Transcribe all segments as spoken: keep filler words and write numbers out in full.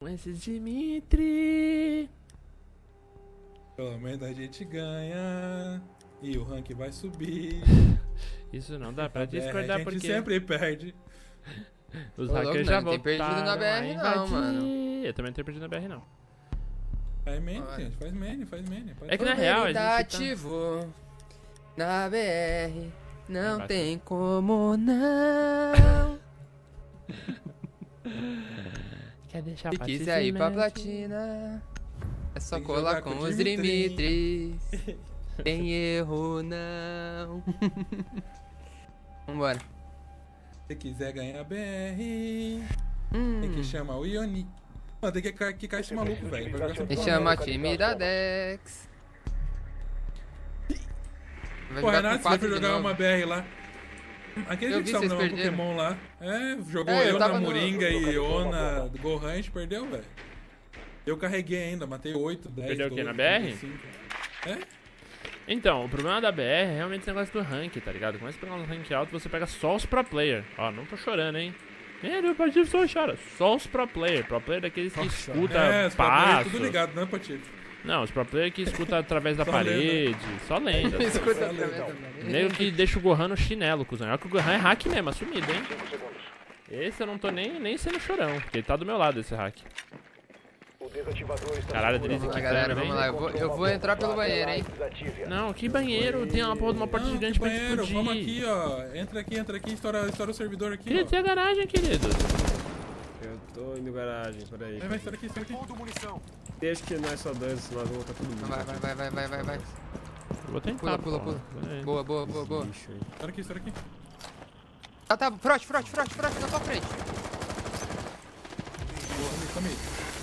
Com esse Dimitri. Pelo menos a gente ganha. E o rank vai subir. Isso não dá pra A discordar gente porque sempre perde. os Ô, louco, hackers não, já não tem perdido voltaram na B R a não, invadir. mano. Eu também não tenho perdido na B R não. Faz main, Olha. gente. Faz main, faz main. Pode É que na fazer. real a Ele gente tá tá... ativo na B R. Não Vai tem como não. Quer deixar Se pra quiser ir pra simplesmente- platina, é só Tem que colar jogar com com os Dimitri. Dimitris. Tem erro não. Vambora. Se quiser ganhar B R, Hum. tem que chamar o Ioni. Mano, tem que ca- quicar esse maluco, velho. pra jogar Tem essa que porra. chamar time da Dex. Vai Pô, jogar Renato, com você quatro foi de jogar novo. uma B R lá. Aquele Eu dia que vi, tava vocês no perderam. Pokémon lá. É, jogou É, eu eu, na tava no- Moringa e Ona do Gohan, a gente perdeu, velho. Eu carreguei ainda, matei oito, dez, Perdeu o quê, doze, na B R? vinte e cinco. É? Então, o problema da B R é realmente esse negócio do rank, tá ligado? Começa a pegar um rank alto, você pega só os pro player. Ó, não tô chorando, hein? É, do Patife só chora. Só os pro player. Pro player daqueles que escuta É, os papai passo. tudo ligado, né, Patife? Não, os pro player que escuta através da Só parede. Só lenda. Escuta Valeu, através então. da parede. Nego que deixa o Gohan no chinelo, cuzão. Olha que o Gohan é hack mesmo, assumido, hein? Esse eu não tô nem, nem sendo chorão, porque ele tá do meu lado, esse hack. Caralho, Drizzy, Vamos lá, que galera, câmera, vamos hein? lá. Eu vou, eu vou entrar pelo banheiro, hein? Não, que banheiro? Tem uma porra de uma porta Não, gigante que pra banheiro, explodir. vamos aqui, ó. Entra aqui, entra aqui, estoura, estoura o servidor aqui, Queria ó. ter a garagem, querido. Eu tô indo garagem, peraí. Vai, vai, estoura aqui, estoura aqui. Deixa que nós só dois, senão nós vamos botar todo mundo. Vai, vai, vai, vai, vai, vai, vai. Eu vou tentar, Pula, pula, pô. pula. É. Boa, boa, boa, boa. Bicho aí. Estoura aqui, estoura aqui. Ah, tá. Frote, frote, frote, frote na tua frente. Tome, tome.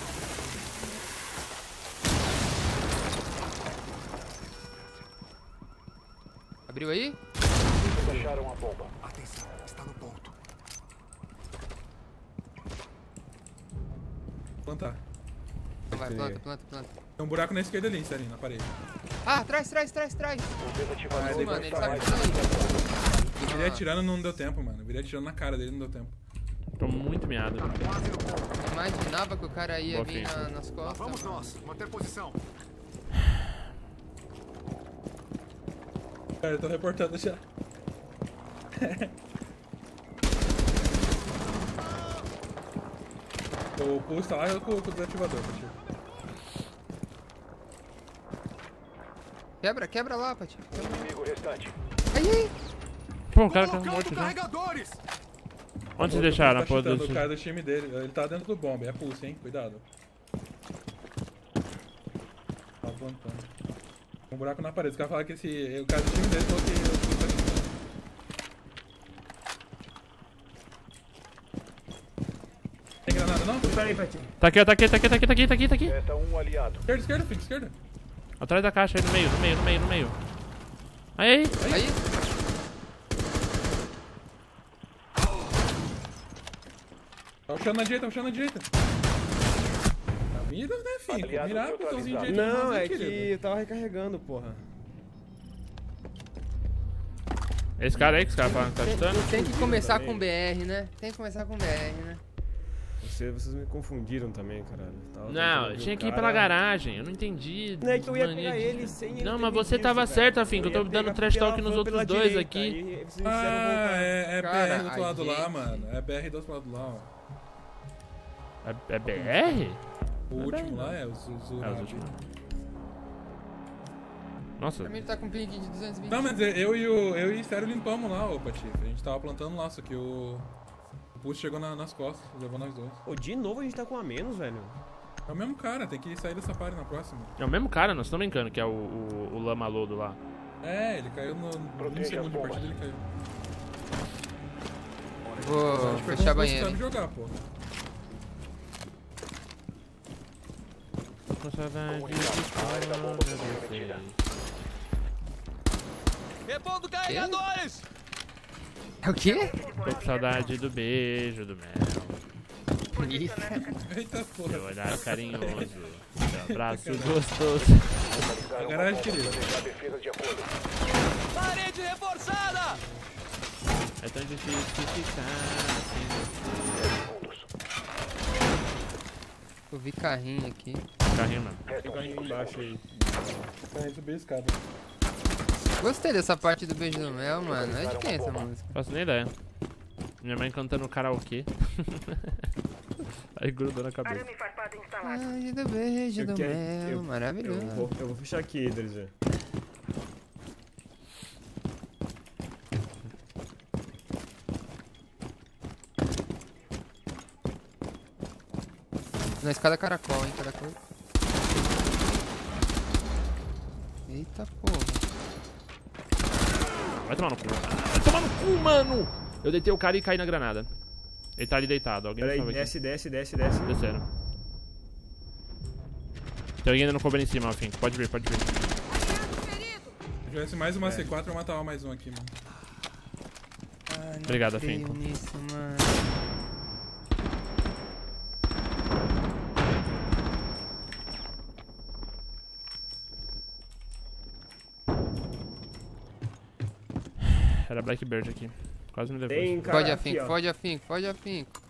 Abriu aí? Acharam a bomba. Atenção, está no ponto. Plantar. Então vai, planta, planta, planta. Tem um buraco na esquerda ali, Sarinho, na parede. Ah, traz, traz, traz, traz. O desativador Pô, mano, ele está sabe mais tudo aí. Eu virei atirando, não deu tempo, mano. Eu virei atirando na cara dele, não deu tempo. Tô muito miado. Imaginava que o cara ia Boa vir fim. na- nas costas. Vamos mano. nós, manter posição. Cara, eu tô reportando já. O pulso tá lá eu com com o desativador, Patife. Quebra, quebra lá, Pati. Inimigo restante. Aí, aí. Pô, o cara tá Colocando morto já. carregadores. Onde vocês O deixaram a tá porra chutando do... o cara do time dele. Ele tá dentro do bombe, é pulso, hein? Cuidado. Tá plantando. Um buraco na parede. Os caras falaram que esse. O cara do time dele falou que o pulso tá chutando. Tem granada não? Peraí, Patinho. Tá aqui, ó, tá aqui, tá aqui, tá aqui, tá aqui, tá aqui, tá aqui. Resta um aliado. Esquerda, esquerda, filho, esquerda. Atrás da caixa aí no meio, no meio, no meio, no meio. Aí, aí. Aí. Tá puxando na direita, tá puxando na direita. Tá mira, né, filho? Aliado Mirar o botãozinho de direita. Não, mas, é que querido. eu tava recarregando, porra. Esse cara aí que os caras falam que tá chutando. Tem que começar com B R, né? Tem que começar com B R, né? Você, vocês me confundiram também, caralho. Tava Não, tentando eu ver tinha o que ir cara. pela garagem, eu não entendi. Não, é que eu ia mania pegar de- ele sem ele Não, ter mas você me tava visto, certo, velho. afim, que eu ia tô dando pegar trash pela- talk nos pela outros dois direita, aqui. aí vocês me fizeram Ah, voltar. é, é Cara, B R do outro a lado lá, gente- mano. É B R do outro lado lá, ó. É, é B R? O Não é último B R, lá é o Zuzu. É, os últimos. Nossa, Pra mim ele tá com ping de duzentos e vinte. Não, mas eu e o eu e o Estéreo limpamos lá, ô Patife. A gente tava plantando lá, só que o. O pulso chegou na- nas costas, levou nós dois. Ô, de novo a gente tá com a menos, velho. É o mesmo cara, tem que sair dessa party na próxima. é o mesmo cara, nós estamos brincando, que é o, o, o Lama Lodo lá. É, ele caiu no. No Proteja segundo as de bombas. partida, ele caiu. A Vou gente pegou fechar a um pulso que banheira. sabe hein? jogar, pô. Com saudade de Essa bomba foi comprometida. Repondo carregadores! É o quê? Tô com saudade do beijo, do mel, Isso. Eita porra. seu olhar carinhoso, seu abraço gostoso. Localizaram uma Garagem, bomba. querido. Planejar defesas de acordo. Parede reforçada! É tão difícil ficar sem você. Segundos. Eu vi carrinho aqui. Carrinho, mano. Tem um carrinho embaixo aí. Cara, subir a escada. Gostei dessa parte do Beijo do Mel, mano. É de quem essa música? Faço nem ideia. Minha mãe cantando karaokê. Aí grudou na cabeça. Ai, do Beijo Eu do quero- Mel, eu- maravilhoso. Eu vou, eu vou fechar aqui, Drizzy. Na escada caracol, hein, caracol. Eita porra. Vai tomar no cu. Vai tomar no cu, mano! Eu deitei o cara e caí na granada. Ele tá ali deitado. Alguém me Peraí, salva aqui. desce, desce, desce, desce. Desceram. Tem alguém ainda no cover em cima, Alfim. Pode vir, pode vir. Se tivesse mais uma C quatro, eu matava mais um aqui, mano. Ai, não Obrigado, creio Afinco. nisso, mano. Era Blackbird aqui. Quase me levou. Tem cara Fode aqui, afinco, ó. fode afinco, fode afinco.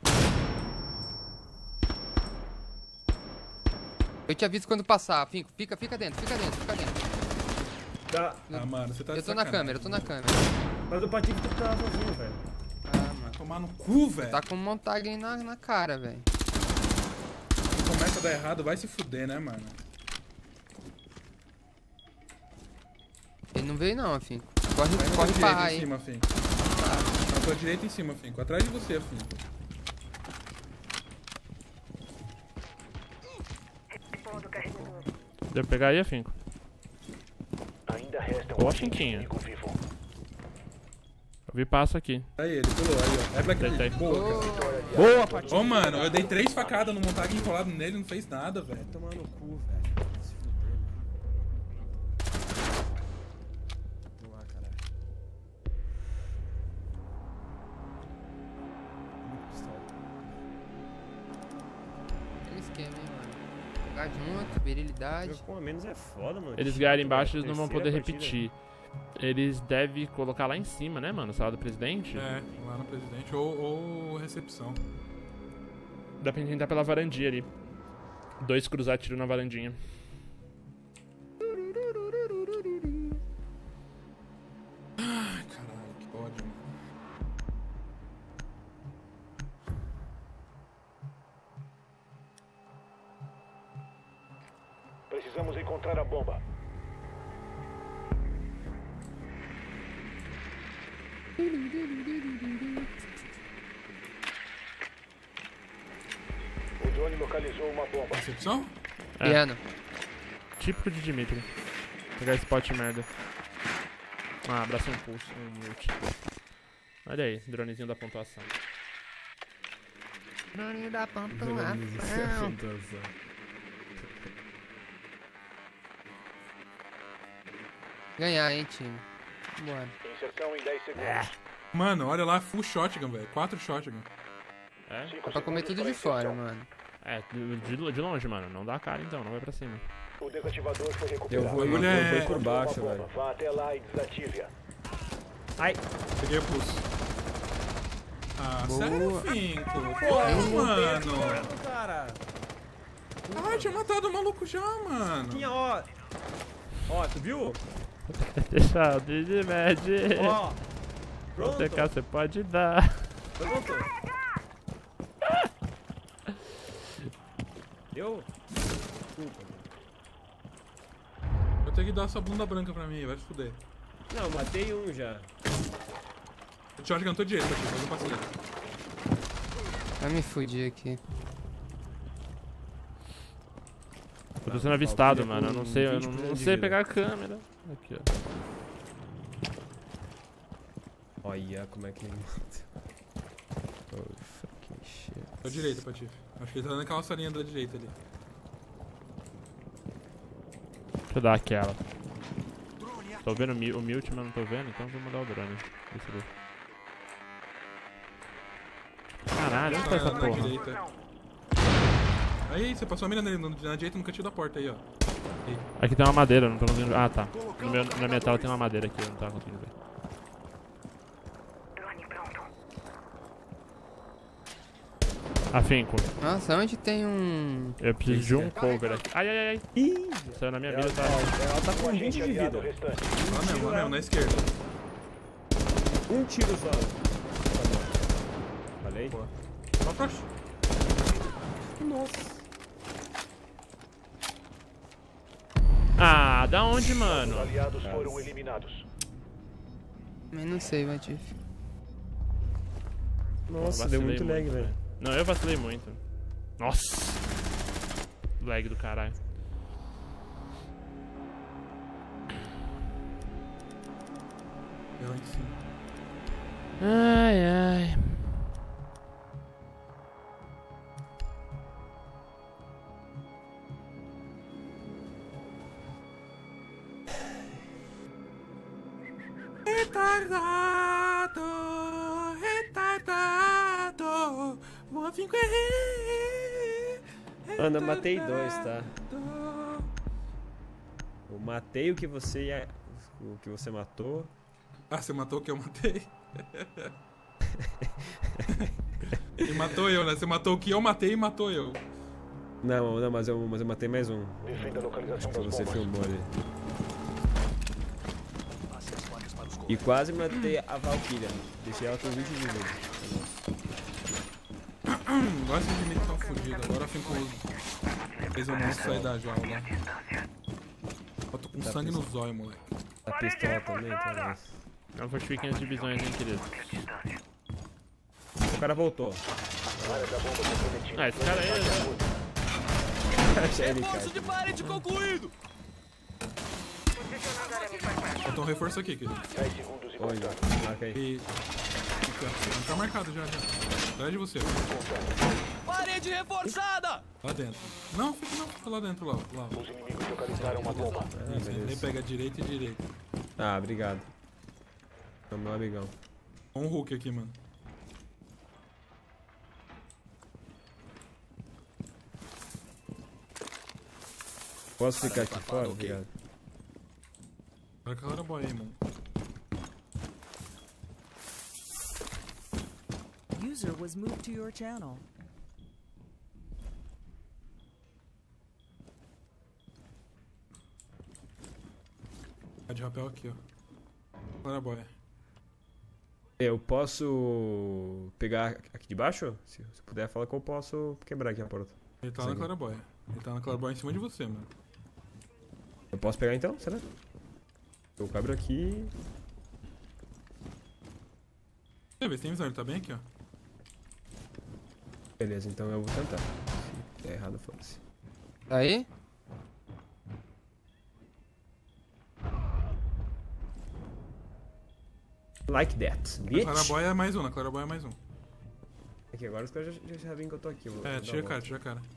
Eu te aviso quando passar, afinco. Fica, fica dentro, fica dentro, fica dentro. Tá. Ah, mano, você tá de Eu tô na sacanagem. câmera, eu tô na câmera. Mas o Patife tá sozinho, velho. Ah, mano. Tomar no cu, velho. Tá com um montagem na, na cara, velho. Começa a dar errado, vai se fuder, né, mano? Ele não veio não, afinco. Corre, Vai na tua corre pra direita aí. em cima, Finco. Na tua direita em cima, Finco. Atrás de você, Finco. Deu pra pegar aí, Afinco? Ainda resta Boa, um Finquinho. inimigo vivo. Eu vi passo aqui. Aí, ele pulou, aí, ó. É Black Deitei. Boa, cara. Boa, Paty. Ô, mano, eu dei três facadas no montag enrolado nele, não fez nada, velho. Tomar no cu, velho. Se fuder. Vamos lá, caralho. Muito pistola. Tem um esquema, hein, mano. Jogar junto, virilidade. Jogo com a menos é foda, mano. Eles Que ganharem chato, embaixo, velho. eles não vão Terceira poder partida. repetir. Eles devem colocar lá em cima, né, mano? Sala do presidente. É, lá no presidente. Ou, ou recepção. Dá pra gente entrar pela varandinha ali. Dois cruzar tiro na varandinha. Ai, caralho, que ódio, mano. Precisamos encontrar a bomba. O drone localizou uma bomba. Recepção? É. Piano. Típico de Dimitri. Pegar spot merda. Ah, abraça um pulso, um mute. Olha aí, dronezinho da pontuação. Drone da Pontuação. Ganhar, hein, time. Bora. Inserção em dez segundos. Mano, olha lá, full shotgun, velho. Quatro shotgun. É? Cinco É pra comer segundos tudo para de fora, inserção. mano. É, de, de- de longe, mano. Não dá a cara então, não vai pra cima. O desativador foi Eu recuperado. vou, eu, Bagulho é- eu vou por baixo, Uma velho. bomba. Vá até lá e desative-a. Ai! Peguei o pulso. Ah, Boa. sério, Finco? Pô, mano. Cara! Ah, tinha matado o maluco já, mano. Tinha, ó. Ó, tu viu? Deixa o Digimed. Ó. Pronto. Você quer, você pode dar. Pronto. Eu? Desculpa. Eu tenho que dar essa bunda branca pra mim, vai se fuder. Não, matei um já. O shotgun tô direito aqui, mas eu passei. Vai me fudir aqui. Eu tô sendo avistado, eu queria mano. Eu com não sei, eu vinte não, por cento não de sei vida. pegar a câmera. Aqui, ó. Olha como é que ele mata. Oh, fucking shit. Tô direito, Patife. Acho que ele tá dando aquela salinha da direita ali. Deixa eu dar aquela. Tô vendo o mi- o mute, mas não tô vendo, então vou mandar o drone. Deixa eu ver. Caralho, onde tá essa na porra? direita. Aí, você passou a mira nele, na na direita no cantinho da porta aí, ó. Aqui tem uma madeira, não tô conseguindo. Ah, tá. No meu, na minha tela tem uma madeira aqui, eu não tava conseguindo ver. Afinco. Nossa, onde tem um... Eu preciso de um cover aqui. Ai, ai, ai. Ih, Saiu na minha vida, ela, tá? ela tá com vinte de vida. Lá mesmo, lá mesmo, na esquerda. Um tiro só. Falei? Só pra... Nossa. Ah, da onde, mano? Os aliados foram eliminados. Eu não sei, Matif. Nossa, Vacilei deu muito lag, velho. Não, eu vacilei muito. Nossa! Lag do caralho. Eu lá em cima. Ai, ai. Retardado, retardado, vou vir com Mano, eu matei dois, tá? Eu matei o que você ia... o que você matou. Ah, você matou o que eu matei? E matou eu, né? Você matou o que eu matei e matou eu. Não, não, mas eu, mas eu matei mais um. Defenda a localização Que das você bombas. filmou ali. E quase matei a Valkyria. Deixei ela com vinte de vida. Agora esses inimigos estão fodidos. Agora eu fico... Fez o monstro sair da jaula. Eu tô com Tá sangue no pensando. zóio, moleque. A pistola também, tá? Não fortifiquem as divisões, hein, querido. O cara voltou. Ah, esse cara aí... Ele Reforço cai. de parede concluído. Faltou um reforço aqui, querido. dez segundos e Oi, contando. marca aí. E... Fica... Não tá marcado já, já. Atrás de você. Parede reforçada. Lá dentro. Não, fica não. Fica lá dentro, lá. lá. Os inimigos localizaram uma bomba. Ah, Isso, ele beleza. pega direita e direita. Ah, obrigado. É o meu amigão. Com um Hulk aqui, mano. Posso ficar aqui fora? ok. Obrigado. Olha que hora boa aí, mano. User was moved to your channel. Tá de rapel aqui, ó. Hora boa. Eu posso pegar aqui de baixo? Se, se puder, fala que eu posso quebrar aqui a porta. Ele tá na claraboia. Ele tá na claraboia em cima de você, mano. Eu posso pegar então? Será? Eu cabro aqui. Deixa eu ver se tem visão. Ele tá bem aqui, ó. Beleza, então eu vou tentar. Se der errado, foda-se. Tá aí? Like that, Na bitch! claraboia é mais um, na claraboia é mais um. Aqui, agora os caras já, já sabem que eu tô aqui. eu Vou, É, vou dar tira a uma cara, volta. tira a cara.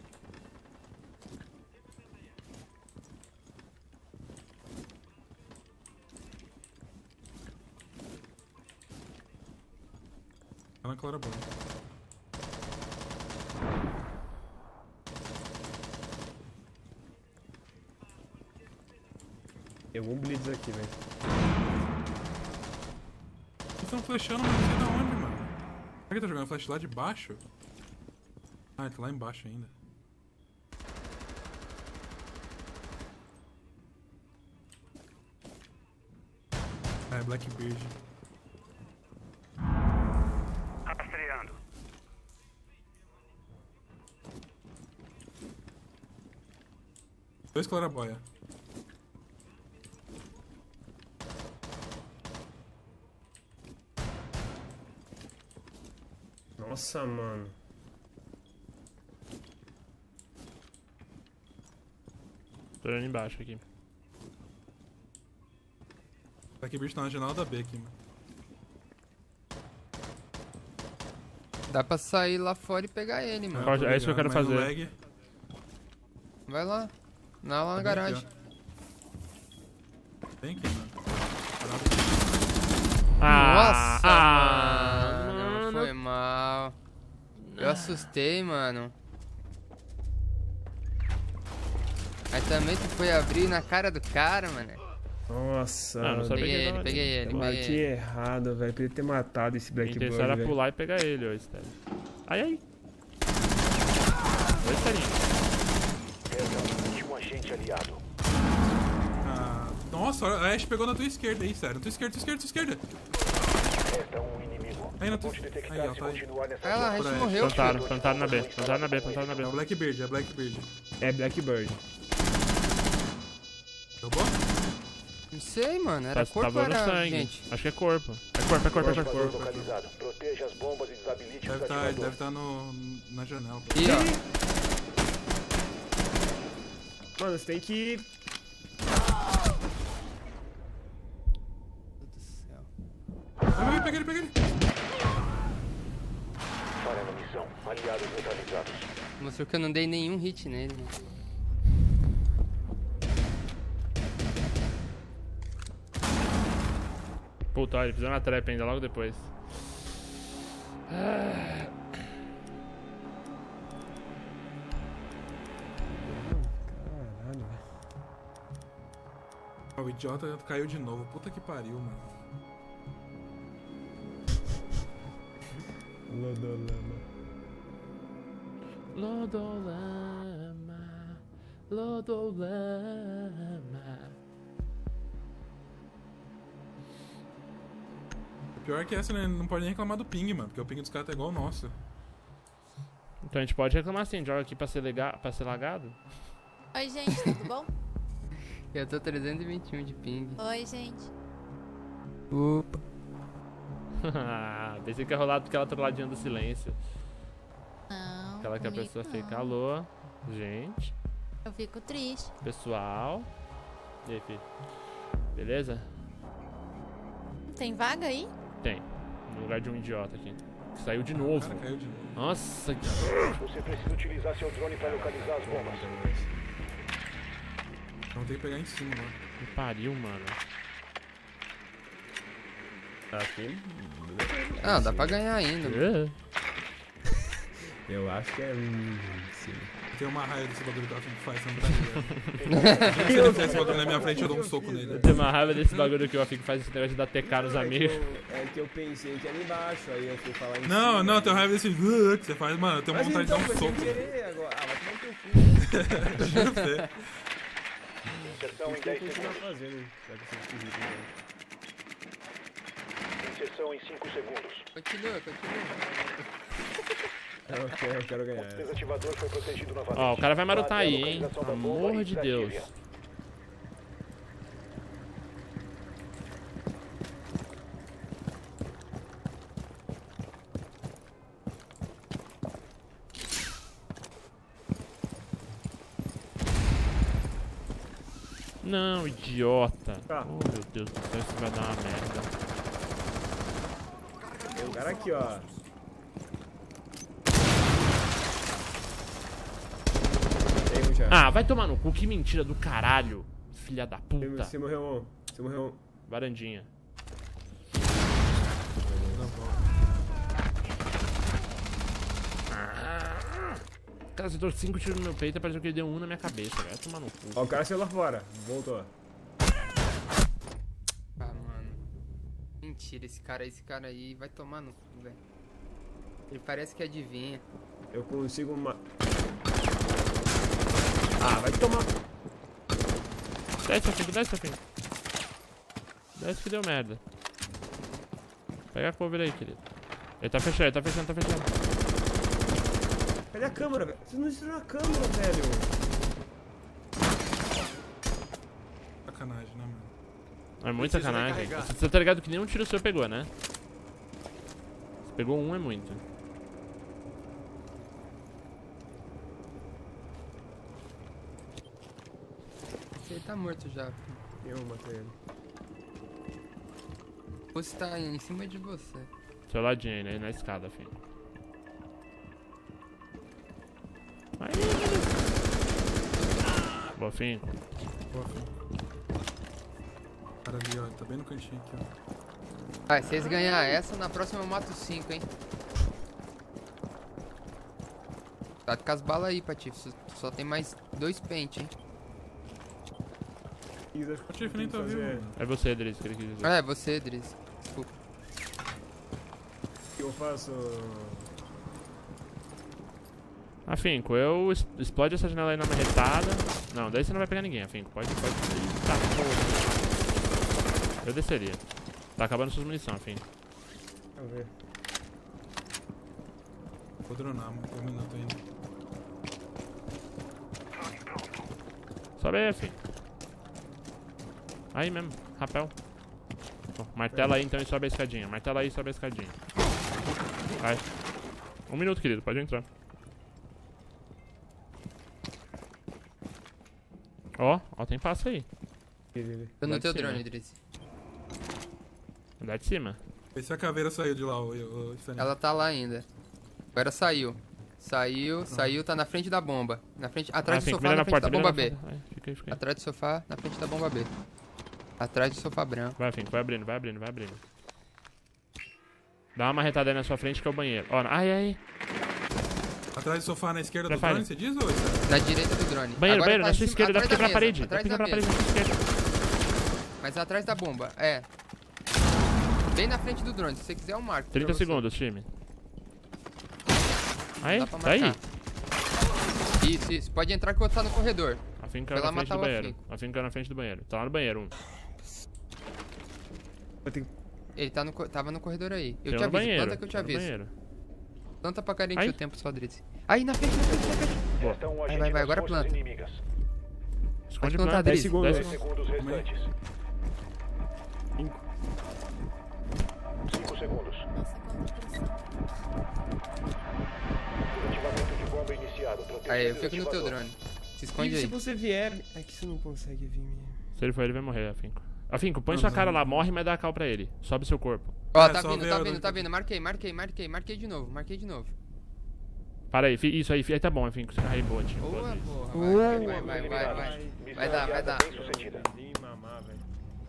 Tá na claraboia. Tem algum blitz aqui, velho. Eles estão flashando, mas não sei da onde, mano. Será que ele tá jogando flash lá de baixo? Ah, ele tá lá embaixo ainda. É, Blackbeard. Rastreando. Dois claraboia. Nossa, mano. Tô olhando embaixo aqui. Blackbeard tá na janela da B aqui, mano. Dá pra sair lá fora e pegar ele, mano. Pode- tô é isso que eu ligado, quero mas no fazer. lag- Vai lá. Não, lá na Tá bem garagem. aqui, Vem aqui, mano. Ah, Nossa, ah, mano. mano. Foi mal. Eu assustei, mano. Aí também tu foi abrir na cara do cara, mano. Nossa. Ah, não sabia Peguei que ele, não- peguei ele, Eu peguei marquei ele. errado, velho. Pra ele ter matado esse A Blackboard, intenção era velho. pular e pegar ele, ó, Stélio. Ai, ai. Dois carinhos. Resta um último agente aliado. Ah, nossa, a Ashe pegou na tua esquerda aí, sério. Na tua esquerda, tua esquerda, tua esquerda. Resta um inimigo. Aí na Vou tua... te detectar Aí, ó, se tá aí. continuar nessa Ah, ela, a jornada. gente morreu, Plantaram, filho. plantaram na B. Plantaram na B, plantaram na B. É o Blackbeard, é o Blackbeard. É Blackbird. Derrubou? Não sei, mano. Era Tá, corpo tava ou no era sangue. gente? Acho que é corpo. É corpo, é corpo, é corpo. Ativador localizado. Proteja as bombas e desabilite Deve os estar tá, ativadores. deve tá no, na janela. Ih, ó. Mano, você tem que... Meu Deus do céu. Vai, pega ele, pega ele. Para na missão. Aliados neutralizados. Mostrou que eu não dei nenhum hit nele, né? Puta, olha, fizeram uma trap ainda logo depois. Caralho, velho. Ó, o idiota caiu de novo. Puta que pariu, mano. Lodolama. Lodolama, Lodolama. O pior é que essa, né, não pode nem reclamar do ping, mano. Porque o ping dos caras tá igual o nosso. Então a gente pode reclamar assim, joga aqui pra ser, lega pra ser lagado. Oi, gente, tudo bom? Eu tô trezentos e vinte e um de ping. Oi, gente. Opa. Pensei que ia rolar aquela trolladinha do silêncio. Não, Aquela que a comigo pessoa não. fica, alô, gente, Eu fico triste. pessoal. E aí, filho? Beleza? Tem vaga aí? Tem. No lugar de um idiota aqui. Que saiu de O novo. cara caiu de novo. Nossa, que... Você precisa utilizar seu drone para localizar as bombas. Vamos ter que pegar em cima, mano. que pariu, mano. Tá aqui. Ah, dá pra ganhar ainda. É. Eu acho que é... Hum, sim. Tem uma raiva desse bagulho que o Afim faz, você não tá ligado. Se ele fizer esse bagulho na minha frente, eu dou um soco nele. Eu tenho uma raiva desse bagulho que eu fico faz esse negócio de dar T K nos Não, amigos. É que, eu, é que eu pensei que era embaixo, aí eu fui falar em Não, cima. não, eu tenho raiva desse uh, que você faz, mano. Eu tenho Mas vontade então, de dar um foi soco. sem querer agora. Ah, vai tomar no teu cu. Juro pra você. Inserção em Isso que eu dez continuar segundos. fazendo, já que eu sou esquisito, né? Inserção em cinco segundos. Continua, continua. Eu quero, eu quero ganhar. O desativador foi protegido novamente. Ó, o cara vai marotar Guarde a aí, hein? localização da bomba Amor e de desative-a. Deus. Não, idiota. Tá. Oh, meu Deus do céu, isso vai dar uma merda. Tem um cara aqui, ó. Tem um já. Ah, vai tomar no cu, que mentira do caralho. Filha da Tem- puta. Você morreu um. Você morreu um. Varandinha. Cara, você deu cinco tiros no meu peito e pareceu que ele deu um na minha cabeça, velho. Vai tomar no cu. Ó, o cara saiu lá fora. Voltou. Ah, mano. Mentira, esse cara aí, esse cara aí vai tomar no cu, velho. Ele parece que adivinha. Eu consigo uma. Ah, vai tomar. Desce, seu filho, desce, seu filho. Desce que deu merda. Pega a cover aí, querido. Ele tá fechando, ele tá fechando, tá fechando. Cadê a câmera, velho? Você não destruiu a câmera, velho. Sacanagem, né, mano? É muito sacanagem. Você, você tá ligado que nenhum tiro seu pegou, né? Se pegou um, é muito. Ele tá morto já. Eu matei ele. Você tá em cima de você. Seu ladinho aí, né? Na escada, filho. Aí, boa, fim. Boa, filho. Cara ali, ó. Tá bem no cantinho aqui, ó. Ah, se vocês ganhar essa, na próxima eu mato cinco, hein. Tá com as balas aí, Patife. Só, só tem mais dois pente, hein. O Tiff nem tá vivo, mano. É você, Driz, que ele quis dizer. Ah, é você, Driz. Desculpa. O que eu faço? Afinco, eu es- explode essa janela aí na marretada. Não, daí você não vai pegar ninguém, Afinco. Pode, pode. Eita, porra. Eu desceria. Tá acabando suas munições, Afinco. Vamos ver. Vou dronar, mano. Dois minutos ainda. Sobe aí, Afinco. Aí mesmo, rapel. Ó, martela aí então e sobe a escadinha. Martela aí e sobe a escadinha. Vai. Um minuto, querido, pode entrar. Ó, ó, tem passo aí. Tô no Lá de teu cima. drone, Idris. Andar de cima. Vê se a caveira saiu de lá, o, o, o Stanley. Ela tá lá ainda. Agora saiu. Saiu, saiu, tá na frente da bomba. Na frente, atrás Ah, do Afinco, sofá, vira na na frente porta, da vira bomba na B. porta. Vai, fica aí, fica aí. Atrás do sofá, na frente da bomba B. Atrás do sofá branco. Vai, Afinco, vai abrindo, vai abrindo, vai abrindo. Dá uma marretada aí na sua frente que é o banheiro. Ó, ai, ai. Atrás do sofá na esquerda do Prefire. drone, você diz, ou isso? Na direita do drone. Banheiro, Agora banheiro, tá na sua em cima- esquerda, deve atrás da quebrar a mesa, parede. Deve atrás quebrar a da parede na mesa. sua esquerda. Mas atrás da bomba, é. Bem na frente do drone, se você quiser eu marco. trinta pra você. segundos, time. Aí, Dá pra tá aí. marcar. Isso, isso. Pode entrar que o outro tá no corredor. Afinco Vai lá na frente matar do o banheiro. Afinco. Afinco na frente do banheiro. Tá lá no banheiro, um. Eu tenho... Ele tá no, co- tava no corredor aí. Eu Tem um te no aviso, banheiro. planta que eu te Tá no aviso. banheiro. Planta pra garantir Aí. o tempo só, Dritz. Aí, na frente, na frente, na frente. Resta um Vai, agente vai, vai, das agora forças planta. inimigas. Esconde plantar, planta. Dritz. dez segundos. dez dez segundos. segundos restantes. Cinco. cinco segundos. Nossa, quanta pressão. Ativamento de bomba iniciado. Proteja Aí, eu o fico no teu ativador. drone. Se esconde E se aí. você vier... É que você não consegue vir mesmo. Se ele for, ele vai morrer, Afinco. Afinco, põe Não, sua não. cara lá, morre, mas dá a cal pra ele. Sobe seu corpo. Ó, É, tá só vindo, ver tá a- vindo, tá vindo. Marquei, marquei, marquei, marquei de novo, marquei de novo. Para aí, fi- isso aí, fi- aí tá bom, Afinco. Você carrega boa, time. Boa, Pode ir. porra. Vai, vai, vai, vai, Eliminado. vai. Missão Vai dar, vai aliada dar. bem sucedida. Ih, mamar, velho.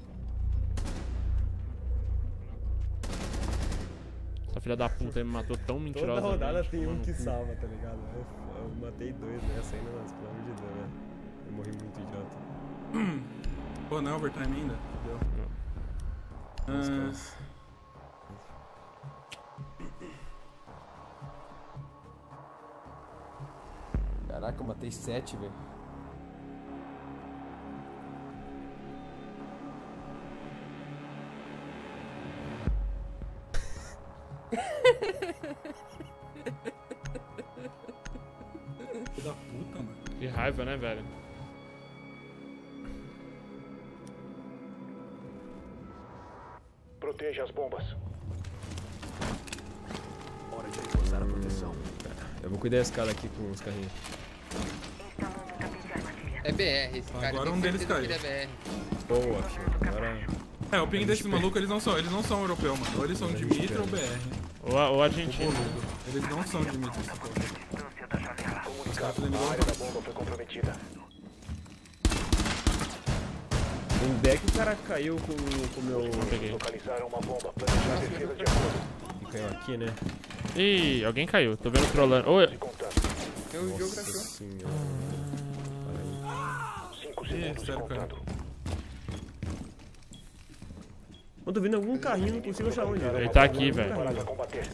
Essa filha da puta aí me matou tão mentirosa. Toda rodada tem um que salva, tá ligado? Eu, eu matei dois nessa ainda, mas pelo amor de Deus, né? Eu morri muito idiota. Pô, não é overtime ainda? Deu. Nossa, Ah, nossa. Caraca, eu matei sete, velho. filho da puta, mano. Que raiva, né, velho? Proteja as bombas. Hora de reforçar a proteção. Eu vou cuidar desse cara aqui com os carrinhos. É B R esse cara. Agora eu um tenho deles certeza que caiu. ele é B R. Boa, filho. Agora... É, o ping desses malucos, eles não são, eles não são europeus, mano. Ou eles são de Mitra ou B R. Ou, a- ou argentino. Eles não são de Mitra, essa porra. Comunicado. A área da bomba foi comprometida. Em deck o cara caiu com o meu... Peguei. Localizaram uma bomba. Planejar a defesa de acordo. Ele caiu aqui, né? Ih, alguém caiu. Tô vendo trolando. Ô, De contato. O jogo Nossa crashou. senhora. cinco Ih, segundos de sério, cara. contato. Eu tô vendo algum carrinho, não consigo achar onde. ele tá aqui, velho. Para combater.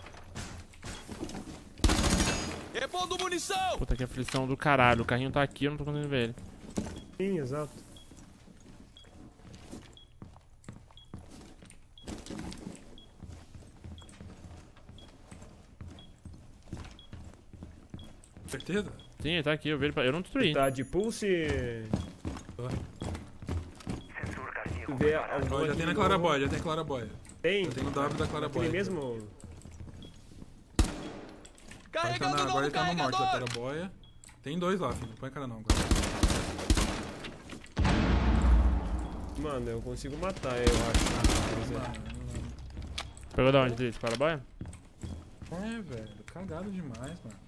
Repondo munição! Puta que aflição do caralho. O carrinho tá aqui, eu não tô conseguindo ver ele. Sim, exato. Certeza? Sim, ele tá aqui, eu vi ele. pra- Eu não destruí. Tá de pulse... Tu vê algum Ó, já aqui tem na no- Claraboia, já tem Claraboia. Tem? Já tem no W da Aquele Claraboia. mesmo... Agora ele tá, Carregando na, o agora novo ele tá no norte da carregador! Claraboia. Tem dois lá, filho. Não põe cara não, agora. Mano, eu consigo matar, eu acho. Mano, Pegou da onde, Dritz? Paraboia? é, velho. Cagado demais, mano.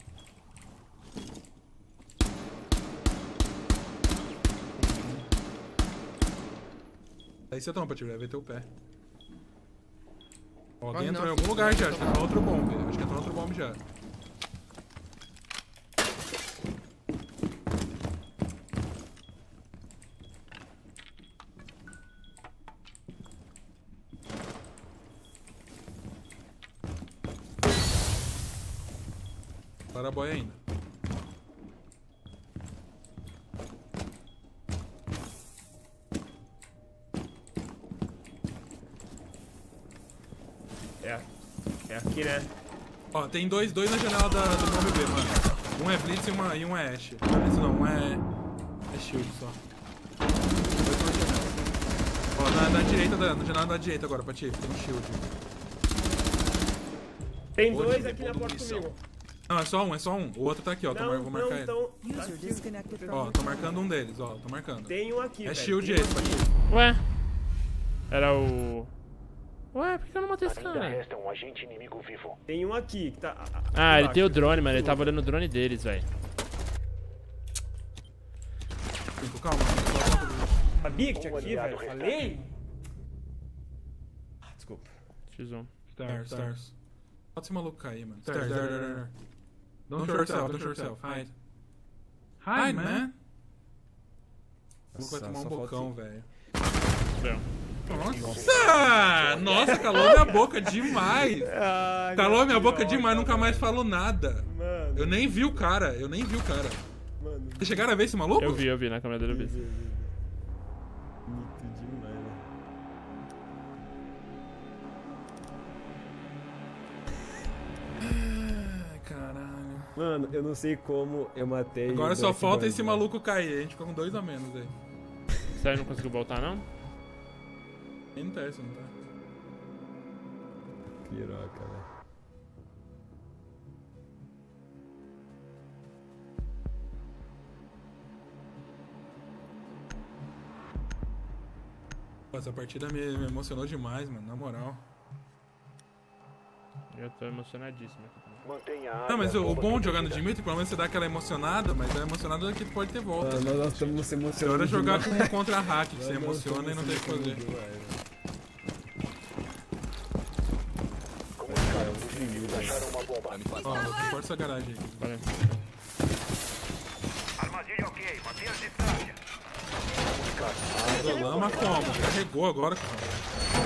Aí você toma pra te ver teu pé. Ó, alguém Ai, entrou não, em algum filho, lugar não, já, tô acho que entrou outro bombe. Acho que entrou outro bombe já. Para a boia ainda. É, é aqui, né? Ó, tem dois, dois na janela da, do meu bebê, mano. Um é Blitz e, uma, e um é Ashe. Blitz não, um é... É Shield só. Dois na janela. Ó, na, na direita, da, na janela da direita agora, Patife. Tem um Shield. Tem dois aqui na porta comigo. Não, é só um, é só um. O outro tá aqui, ó. Tô mar- vou marcar ele. então... User disconnected from Ó, your tô marcando um deles, ó. Tô marcando. Tem um aqui, É velho. Shield Tem um esse, aqui. Patife. Ué? Era o... Ué, por que eu não matei esse Ainda cara? resta um agente inimigo vivo. Tem um aqui, que tá... Ah, ele tem o drone, mano. Ele tava olhando o drone deles, velho. Cinco, calma. Sabia que tinha Um aqui, aliado velho? restante. Falei? Ah, desculpa. X um. Stairs, stairs. Bota esse maluco cair, mano. Stairs, stairs, stairs, stairs. Don't show yourself, don't show yourself. Hide. Hide, man. O maluco vai tomar um só falta- bocão, velho. Bom. Nossa! Nossa, calou minha boca demais. Ai, Calou minha boca piroca, demais, nunca mais velho. falou nada. Mano, Eu nem vi o cara, eu nem vi o cara. mano. Vocês chegaram a ver esse maluco? Eu vi, eu vi na câmera dele, eu vi. Bonito demais, velho. Ai, caralho. Mano, eu não sei como eu matei. Agora o só Black falta Boy, esse velho. maluco cair, a gente ficou com dois a menos aí. Você não conseguiu voltar, não? Nem não tá essa, não tá? Piroca, velho. Pô, essa partida me, me emocionou demais, mano, na moral. Eu tô emocionadíssimo aqui também. Mantenha a Não, área mas o, o bomba bom de jogar no protegida. Dimitri, pelo menos você dá aquela emocionada, mas a emocionada é que pode ter volta. Mano, nós estamos se Pior emocionando. é jogar demais. com contra hack, que você Nós emociona e não tem o que estamos se fazer. emocionando demais, velho. Comunicaram, os inimigos acharam uma bomba. Ó, força a garagem aí. Valeu. Armadilha ok, mantenha a distância. O Lama como? Carregou agora, cara.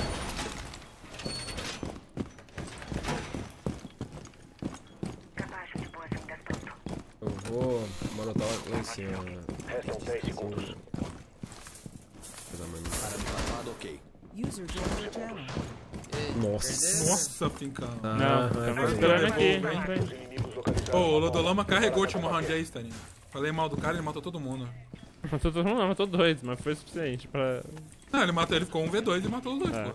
Eu vou manotar esse. uh, Restam dez segundos. coisa mais- Armado ok. User joined your channel. Ei, Nossa. perderam? Nossa, Fincão. Ah, Não, é tamo verdade. esperando aqui. Hein? Vem. Os inimigos localizaram Ô, o uma Lodolama bomba. carregou o último round aí, Staninho. Falei mal do cara, ele matou todo mundo. Matou todo mundo, não, matou dois, mas foi suficiente pra... Não, ele matou, ele ficou um V dois e matou os dois, É. pô.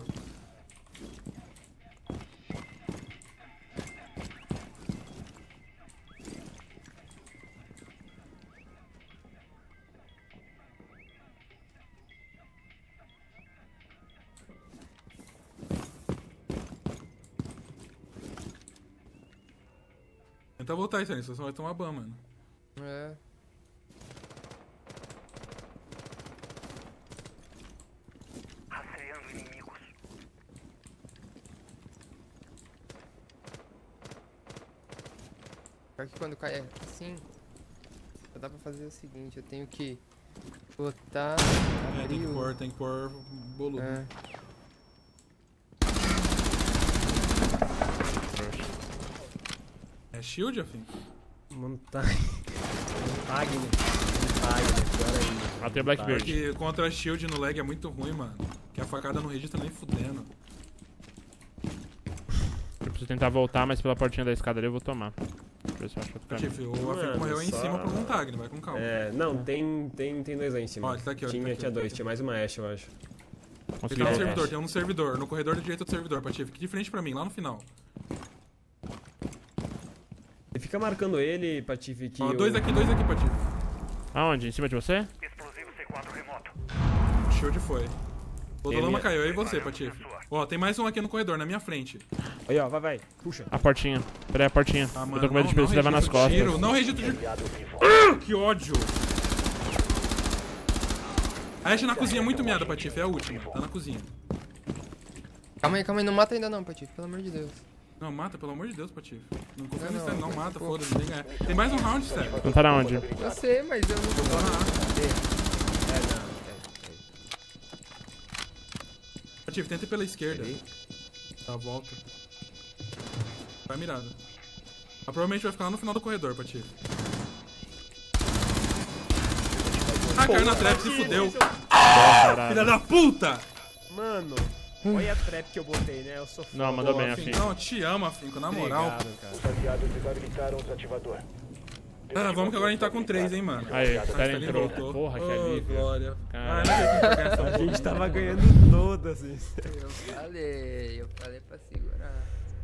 Tenta voltar, Staninho, você só vai tomar ban, mano. É. Rastreando inimigos. Pior que quando cai assim, só dá pra fazer o seguinte, eu tenho que botar, É, abrir tem que o... pôr, tem que pôr boludo. É. É shield, afim? Montagne. Montagne. Montagne, pior ainda. Matei o Blackbeard. Porque contra shield no lag é muito ruim, mano. Que a facada não registra nem fudendo. Eu preciso tentar voltar, mas pela portinha da escada ali eu vou tomar. Deixa eu ver se eu acho outro caminho. Tiff, o Afim Mano, morreu aí em só- cima por um tag, vai com calma. É, não, tem, tem, tem dois lá em cima. Ó, ele tá aqui, ó, ele tinha, tá aqui, tinha ele tá dois, aqui. tinha mais uma Ashe, eu acho. Ele Consegui tá no voltar. servidor, tem um no servidor, no corredor da direita do servidor, Patife, aqui de frente pra mim, lá no final. Você fica marcando ele, Patife, que Ó, eu- dois aqui, dois aqui, Patife. Aonde? Em cima de você? Explosivo C quatro remoto. O shield foi. O Dolama Ele- caiu, aí você, Patife. Ó, tem mais um aqui no corredor, na minha frente. Aí, ó, vai, vai. Puxa. A portinha. Pera aí, a portinha. Ah, eu tô com medo de você levar nas registra o costas. tiro, não registra o tiro. Aliado vivo. Que ódio. A Ashe na cozinha é muito miada, Patife, é a última. Tá na cozinha. Calma aí, calma aí, não mata ainda não, Patife, pelo amor de Deus. Não, mata, pelo amor de Deus, Patife. Não confia Não, nesse time, não não, mata, pô. foda-se, nem ganha. Tem mais um round, sério. Não tá na onde? Eu sei, mas eu não tô É, não. Patife, tenta ir pela esquerda. Dá a volta. Vai mirado. provavelmente vai ficar lá no final do corredor, Pati. Ah, caiu na trap, se fudeu. Caralho. Filha da puta! Mano, olha a trap que eu botei, né? Eu sou foda. Não, mandou Pô, bem, Afinco, Afinco. não, te amo, Afinco, na moral. Obrigado, cara. Os aliados desabilitaram o desativador. Ah, vamos que agora a gente tá com três, hein, mano. Aí, Ah, o cara ele entrou. voltou. Porra, que Ô, alívio. glória. Caralho. Ah, não sei quem vai ganhar essa A porra. gente tava ganhando todas, assim. Eu falei, eu falei pra segurar.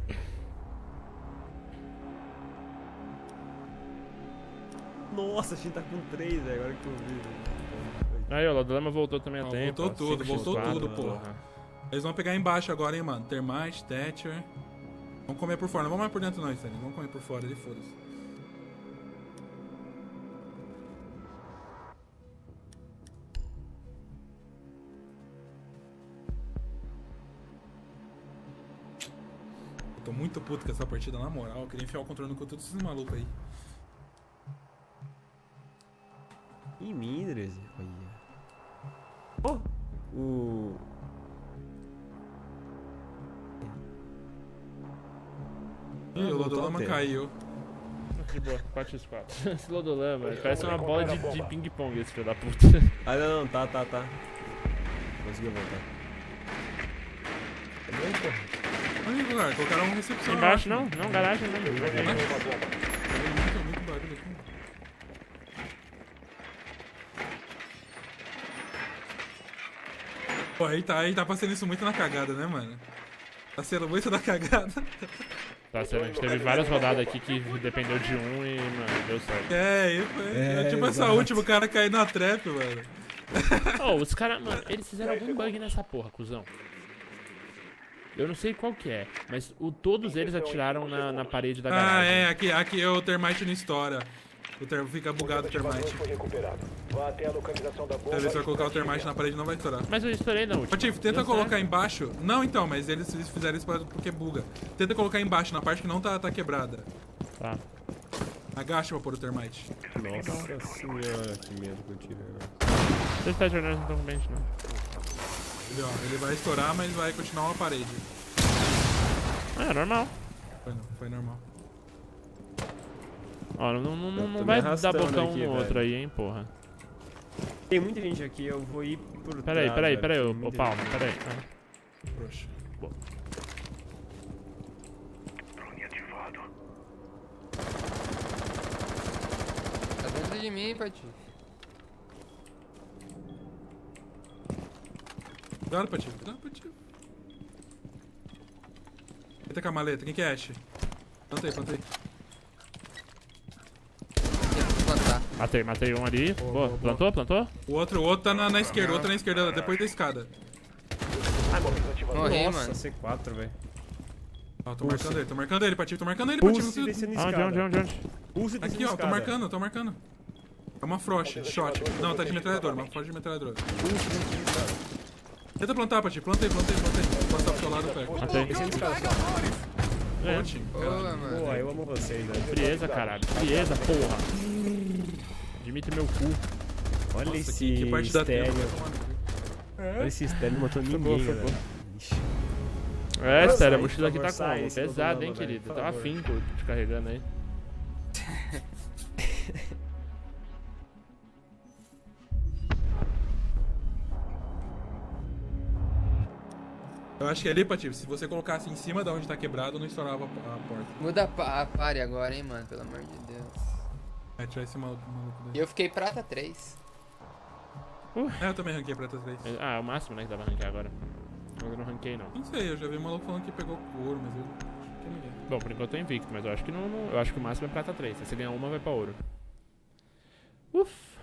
Nossa, a gente tá com três, velho, agora que eu vi. velho. Aí, ó, o Lodolama voltou também a Ó, tempo. voltou ó, tudo, cinco voltou por quatro, tudo, porra. Eles vão pegar embaixo agora, hein, mano. Termite, Thatcher. Vamos comer por fora. Não vamos mais por dentro, não, Stanley. Vamos comer por fora, ele foda-se. Eu tô muito puto com essa partida, na moral. Eu queria enfiar o controle no cu de todos esses malucos aí. Ih, Mindres, olha. Oh, o... Ih, o voltou Lodolama a ter. caiu. De boa, quatro por quatro. Esse Lodolama, parece uma bola de, de ping-pong esse filho da puta. Ah, não, não, tá, tá, tá. Conseguiu voltar. Cadê, porra? Olha, galera, colocaram uma recepção. Embaixo eu não, acho. não, garagem não. Muito, muito barulho aqui. Pô, aí tá, aí tá passando isso muito na cagada, né, mano? Tá sendo muito na cagada. Tá, sério, a gente teve várias rodadas aqui que dependeu de um e, mano, deu certo. É, e foi, É, é, tipo essa exato. última, o cara cair na trap, mano. Oh, os caras, mano, eles fizeram algum bug nessa porra, cuzão. Eu não sei qual que é, mas o, todos eles atiraram na, na parede da garagem. Ah, é, aqui, aqui o termite não estoura. O ter, fica bugado o termite. Foi recuperado. Vá até a localização da bomba. Deve se vai e colocar o desative. termite na parede não vai estourar. Mas eu estourei na última. Patife, tenta Deu colocar certo. embaixo. Não, então, mas eles, eles fizeram isso pra- porque buga. Tenta colocar embaixo, na parte que não tá, tá quebrada. Tá. Agacha pra pôr o termite. Nossa senhora, que medo que eu tive agora. Dois tá jornais não estão com mente, não. Ele, ó, ele vai estourar, mas vai continuar uma parede. Ah, é normal. Foi, não, foi normal. Ó, não, não, não, Eu não tô vai me dar arrastando bocão aqui, no outro velho. aí, hein, porra. Tem muita gente aqui, eu vou ir por Peraí, trás, peraí, velho, peraí, tem ô, ô muita Palma, gente. peraí. Ah. Poxa. Tá dentro de mim, Patife. Cuidado, Patife. Cuidado, Patife. Eita com a maleta. Quem que é Ash? Plantei, plantei. Tem que plantar. Matei, matei um ali. Boa, Boa, boa, plantou, plantou? O outro, o outro tá na, na esquerda, o outro tá na esquerda, depois da escada. Morri, Nossa, mano. C quatro, velho. Ó, tô marcando ele, tô marcando ele, Patife, tô marcando ele, Patife. Pulse não descendo precisa- Onde, escada. onde, onde, onde? Pulse descendo Aqui, ó, tô escada. marcando, tô marcando. É uma frost, shot. Não, tá de metralhadora, uma frost de metralhadora. Pulse descendo escada. Tenta plantar, Patife, plantei, plantei, plantei. Vou passar pro seu lado, pega. Matei. Descendo escada. É, Boa, time, Boa, caralho. mano. Pô, eu amo vocês, velho. frieza, caralho. Frieza, porra. Admite meu cu. Olha Nossa, esse que, que parte da estéreo. tela. vai tomar no cu. Olha esse estéreo, não matou ninguém, boa, foi velho. Ixi. É, Sai, sério, a por mochila aqui tá favor, sai, como? esse Pesado, Lodolama, hein, velho, querido? por Tá favor. afinco te carregando aí. Eu acho que ali, Patife, se você colocasse em cima da onde tá quebrado, não estourava a a porta. Muda a pa- a pare agora, hein, mano. Pelo amor de Deus. É, tirar esse maluco, maluco E daí. eu fiquei prata três. É, eu também ranquei prata três. Ah, é o máximo, né, que dá pra ranquear agora. Eu não ranquei, não. Não sei, eu já vi um maluco falando que pegou ouro, mas eu acho que ninguém. Bom, por enquanto eu tô invicto, mas eu acho que não, não- eu acho que o máximo é prata três. Se você ganhar uma, vai pra ouro. Ufa.